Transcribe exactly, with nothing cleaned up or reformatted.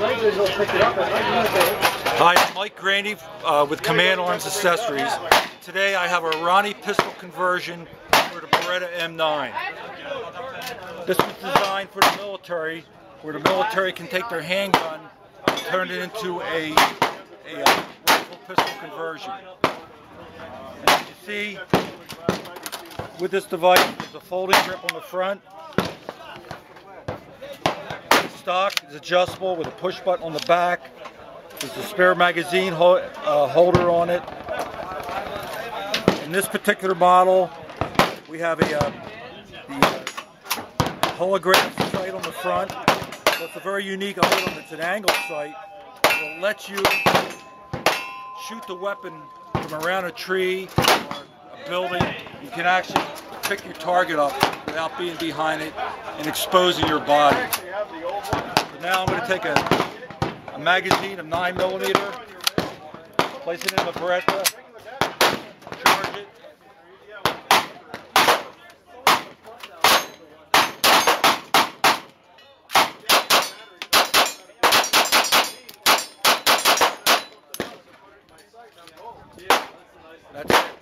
Hi, I'm Mike Graney uh, with Command Arms Accessories. Today I have a RONI pistol conversion for the Beretta M nine. This was designed for the military, where the military can take their handgun and turn it into a, a, a rifle pistol conversion. And as you see, with this device, there's a folding grip on the front. Stock is adjustable with a push button on the back. There's a spare magazine ho uh, holder on it. In this particular model, we have a uh, the, uh, holograph sight on the front. So it's a very unique item. It's an angle sight. It will let you shoot the weapon from around a tree or a building. You can actually pick your target up without being behind it and exposing your body. So now I'm going to take a, a magazine of nine millimeter, place it in the Beretta, charge it. That's it.